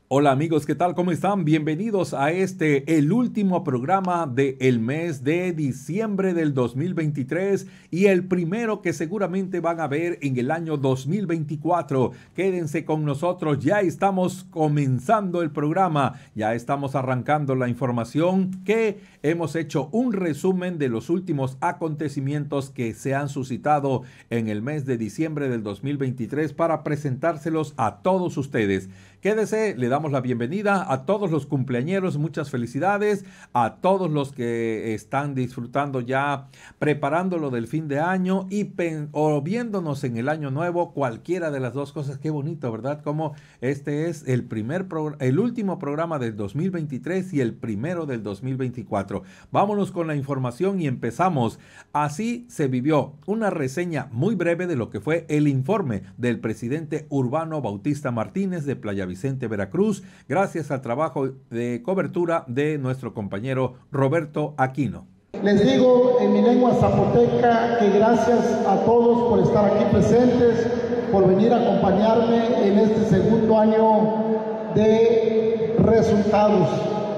Hola amigos, ¿qué tal? ¿Cómo están? Bienvenidos a el último programa del mes de diciembre del 2023 y el primero que seguramente van a ver en el año 2024. Quédense con nosotros, ya estamos comenzando el programa, ya estamos arrancando la información que hemos hecho un resumen de los últimos acontecimientos que se han suscitado en el mes de diciembre del 2023 para presentárselos a todos ustedes. Quédese, le damos la bienvenida a todos los cumpleañeros, muchas felicidades, a todos los que están disfrutando ya, preparándolo del fin de año o viéndonos en el año nuevo, cualquiera de las dos cosas. Qué bonito, ¿verdad? Como este es el último programa del 2023 y el primero del 2024. Vámonos con la información y empezamos. Así se vivió una reseña muy breve de lo que fue el informe del presidente Urbano Bautista Martínez de Playa Vicente, Veracruz, gracias al trabajo de cobertura de nuestro compañero Roberto Aquino. Les digo en mi lengua zapoteca que gracias a todos por estar aquí presentes, por venir a acompañarme en este segundo año de resultados.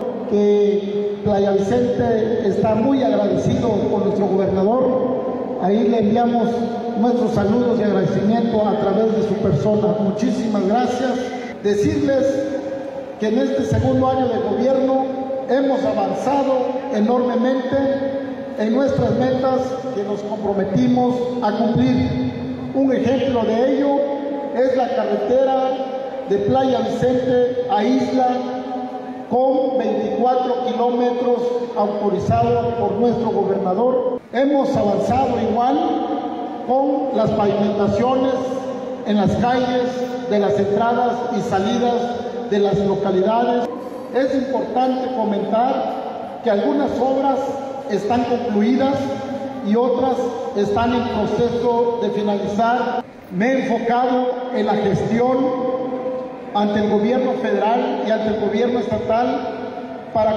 Que Playa Vicente está muy agradecido con nuestro gobernador. Ahí le enviamos nuestros saludos y agradecimiento a través de su persona. Muchísimas gracias. Decirles que en este segundo año de gobierno hemos avanzado enormemente en nuestras metas que nos comprometimos a cumplir. Un ejemplo de ello es la carretera de Playa Vicente a Isla, con 24 kilómetros autorizados por nuestro gobernador. Hemos avanzado igual con las pavimentaciones en las calles de las entradas y salidas de las localidades. Es importante comentar que algunas obras están concluidas y otras están en proceso de finalizar. Me he enfocado en la gestión ante el gobierno federal y ante el gobierno estatal para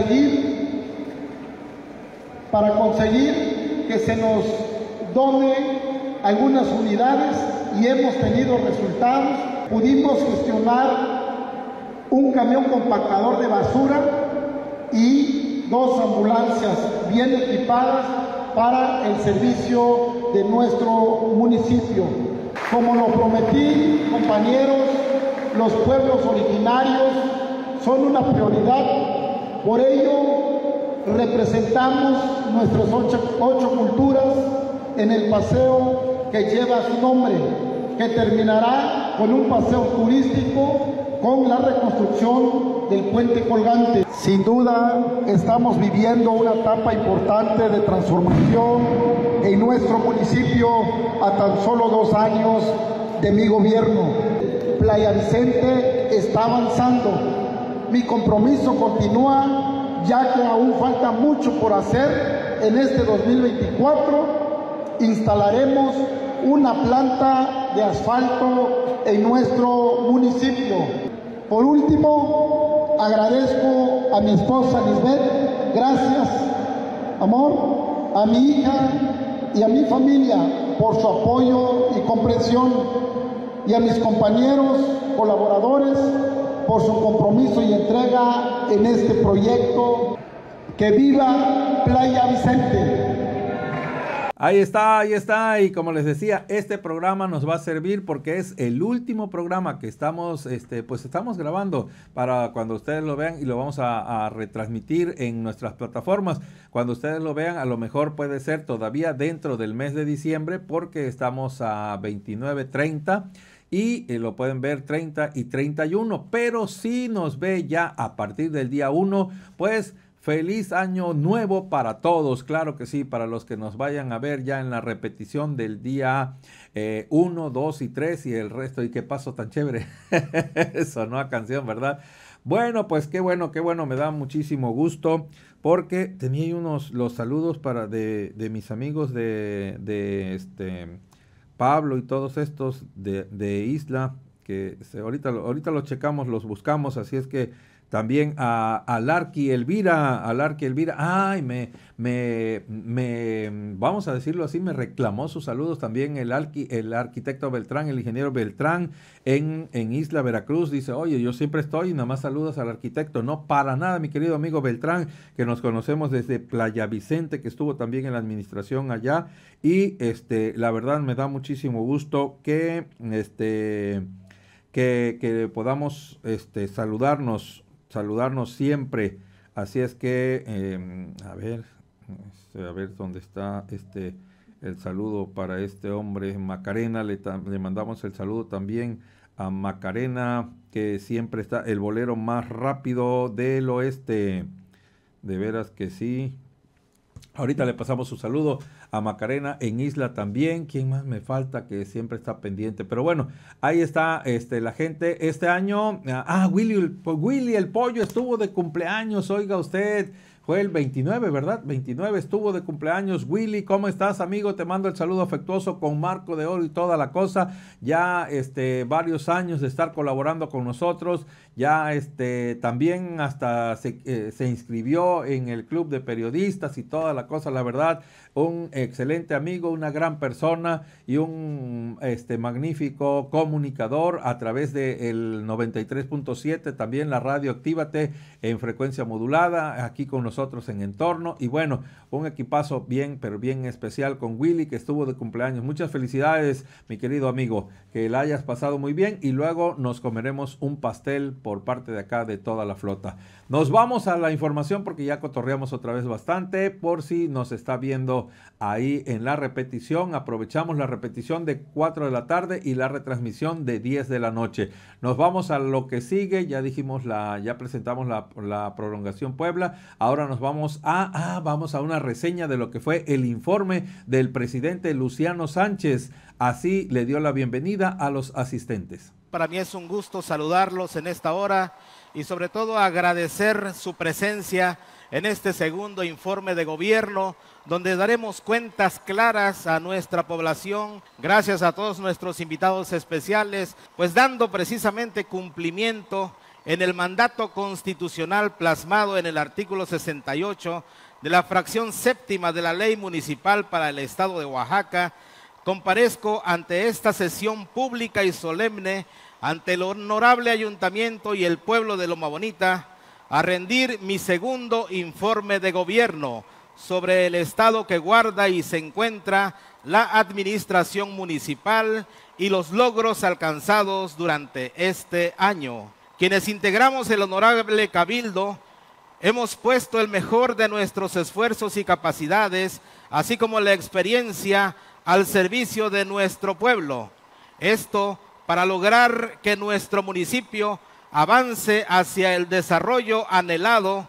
conseguir que se nos done algunas unidades y hemos tenido resultados. Pudimos gestionar un camión compactador de basura y 2 ambulancias bien equipadas para el servicio de nuestro municipio. Como lo prometí, compañeros, los pueblos originarios son una prioridad. Por ello, representamos nuestras 8 culturas en el paseo que lleva su nombre, que terminará con un paseo turístico con la reconstrucción del puente colgante. Sin duda, estamos viviendo una etapa importante de transformación en nuestro municipio a tan solo 2 años de mi gobierno. Playa Vicente está avanzando. Mi compromiso continúa, ya que aún falta mucho por hacer. En este 2024 instalaremos una planta de asfalto en nuestro municipio. Por último, agradezco a mi esposa Lisbeth, gracias, amor, a mi hija y a mi familia por su apoyo y comprensión, y a mis compañeros, colaboradores, por su compromiso y entrega en este proyecto. ¡Que viva Playa Vicente! Ahí está, y como les decía, este programa nos va a servir porque es el último programa que estamos grabando para cuando ustedes lo vean, y lo vamos a retransmitir en nuestras plataformas. Cuando ustedes lo vean, a lo mejor puede ser todavía dentro del mes de diciembre, porque estamos a 29, 30 y lo pueden ver 30 y 31, pero si nos ve ya a partir del día 1, pues feliz año nuevo para todos, claro que sí, para los que nos vayan a ver ya en la repetición del día 1, 2 y 3 y el resto. Y qué paso tan chévere, sonó a canción, ¿verdad? Bueno, pues qué bueno, me da muchísimo gusto, porque tenía ahí los saludos de mis amigos de Pablo y todos estos de Isla, que ahorita los checamos, los buscamos, así es que también a Larky Elvira, ay, vamos a decirlo así, me reclamó sus saludos también el arquitecto Beltrán, el ingeniero Beltrán en Isla Veracruz. Dice, oye, yo siempre estoy y nada más saludas al arquitecto. No, para nada, mi querido amigo Beltrán, que nos conocemos desde Playa Vicente, que estuvo también en la administración allá. Y la verdad me da muchísimo gusto que podamos saludarnos siempre. Así es que, a ver dónde está el saludo para este hombre, Macarena. Le mandamos el saludo también a Macarena, que siempre está, el bolero más rápido del oeste. De veras que sí. Ahorita le pasamos su saludo a Macarena en Isla también. ¿Quién más me falta que siempre está pendiente? Pero bueno, ahí está la gente. Este año, Willy el Pollo estuvo de cumpleaños, oiga usted. Fue el 29, ¿verdad? 29 estuvo de cumpleaños. Willy, ¿cómo estás, amigo? Te mando el saludo afectuoso con marco de oro y toda la cosa. Ya varios años de estar colaborando con nosotros. Ya también hasta se inscribió en el club de periodistas y toda la cosa. La verdad, un excelente amigo, una gran persona y un magnífico comunicador a través del 93.7, también la radio Actívate en frecuencia modulada, aquí con nosotros en Entorno. Y bueno, un equipazo bien, pero bien especial con Willy, que estuvo de cumpleaños. Muchas felicidades, mi querido amigo, que la hayas pasado muy bien y luego nos comeremos un pastel por parte de acá de toda la flota. Nos vamos a la información porque ya cotorreamos otra vez bastante. Por si nos está viendo ahí en la repetición, aprovechamos la repetición de 4 de la tarde y la retransmisión de 10 de la noche. Nos vamos a lo que sigue. Ya dijimos ya presentamos la prolongación Puebla. Ahora nos vamos a una reseña de lo que fue el informe del presidente Luciano Sánchez. Así le dio la bienvenida a los asistentes. Para mí es un gusto saludarlos en esta hora y sobre todo agradecer su presencia en este segundo informe de gobierno, donde daremos cuentas claras a nuestra población. Gracias a todos nuestros invitados especiales, pues dando precisamente cumplimiento en el mandato constitucional plasmado en el artículo 68 de la fracción séptima de la Ley Municipal para el Estado de Oaxaca. Comparezco ante esta sesión pública y solemne, ante el honorable ayuntamiento y el pueblo de Loma Bonita, a rendir mi segundo informe de gobierno sobre el estado que guarda y se encuentra la administración municipal y los logros alcanzados durante este año. Quienes integramos el honorable cabildo hemos puesto el mejor de nuestros esfuerzos y capacidades, así como la experiencia al servicio de nuestro pueblo. Esto para lograr que nuestro municipio avance hacia el desarrollo anhelado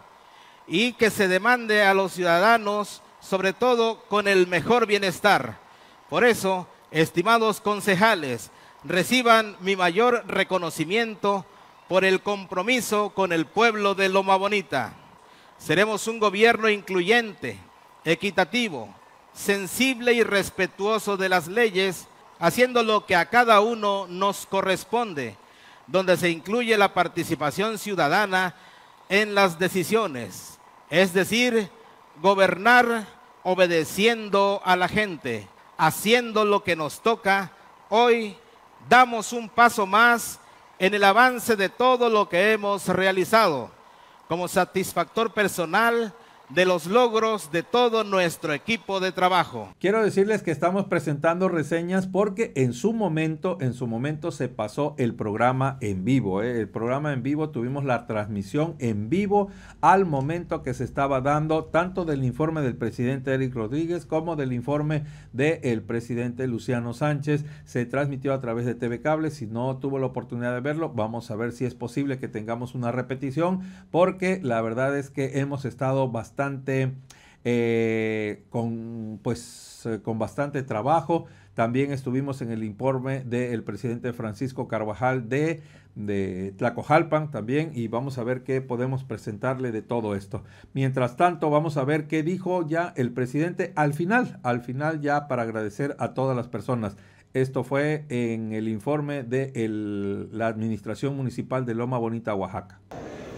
y que se demande a los ciudadanos, sobre todo con el mejor bienestar. Por eso, estimados concejales, reciban mi mayor reconocimiento por el compromiso con el pueblo de Loma Bonita. Seremos un gobierno incluyente, equitativo, sensible y respetuoso de las leyes, haciendo lo que a cada uno nos corresponde, donde se incluye la participación ciudadana en las decisiones, es decir, gobernar obedeciendo a la gente, haciendo lo que nos toca. Hoy damos un paso más en el avance de todo lo que hemos realizado, como satisfactor personal de los logros de todo nuestro equipo de trabajo. Quiero decirles que estamos presentando reseñas porque en su momento se pasó el programa en vivo. El programa en vivo, tuvimos la transmisión en vivo al momento que se estaba dando tanto del informe del presidente Eric Rodríguez como del informe del presidente Luciano Sánchez. Se transmitió a través de TV Cable. Si no tuvo la oportunidad de verlo, vamos a ver si es posible que tengamos una repetición, porque la verdad es que hemos estado bastante con bastante trabajo. También estuvimos en el informe del presidente Francisco Carvajal de Tlacojalpan también, y vamos a ver qué podemos presentarle de todo esto. Mientras tanto, vamos a ver qué dijo ya el presidente al final ya, para agradecer a todas las personas. Esto fue en el informe de la Administración Municipal de Loma Bonita, Oaxaca.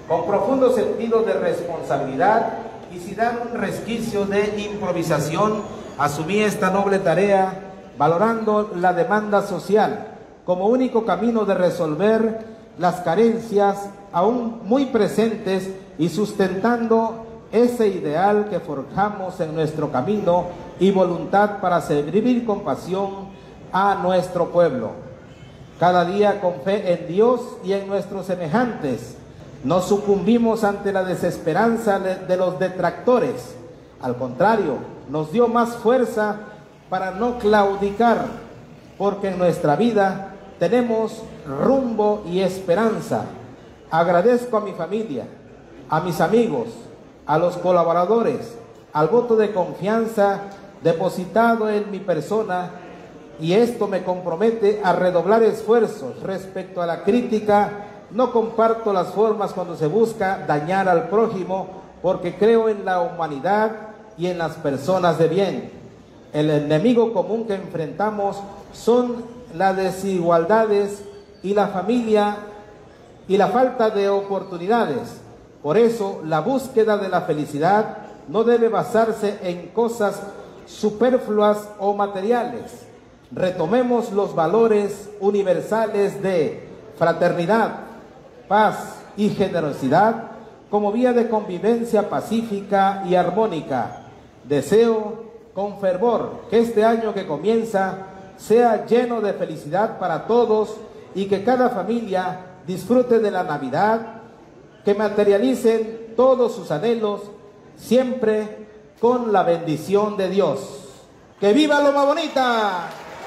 con profundo sentido de responsabilidad y sin dar un resquicio de improvisación, asumí esta noble tarea, valorando la demanda social como único camino de resolver las carencias aún muy presentes y sustentando ese ideal que forjamos en nuestro camino y voluntad para servir con pasión a nuestro pueblo. Cada día con fe en Dios y en nuestros semejantes, no sucumbimos ante la desesperanza de los detractores. Al contrario, nos dio más fuerza para no claudicar, porque en nuestra vida tenemos rumbo y esperanza. Agradezco a mi familia, a mis amigos, a los colaboradores, al voto de confianza depositado en mi persona, y esto me compromete a redoblar esfuerzos respecto a la crítica. No comparto las formas cuando se busca dañar al prójimo, porque creo en la humanidad y en las personas de bien. El enemigo común que enfrentamos son las desigualdades y la familia y la falta de oportunidades. Por eso, la búsqueda de la felicidad no debe basarse en cosas superfluas o materiales. Retomemos los valores universales de fraternidad, paz y generosidad como vía de convivencia pacífica y armónica. Deseo con fervor que este año que comienza sea lleno de felicidad para todos y que cada familia disfrute de la Navidad, que materialicen todos sus anhelos, siempre con la bendición de Dios. ¡Que viva Loma Bonita!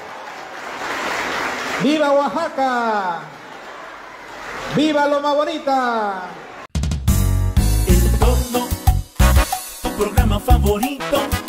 ¡Viva Oaxaca! ¡Viva Loma Bonita! El Torno, tu programa favorito,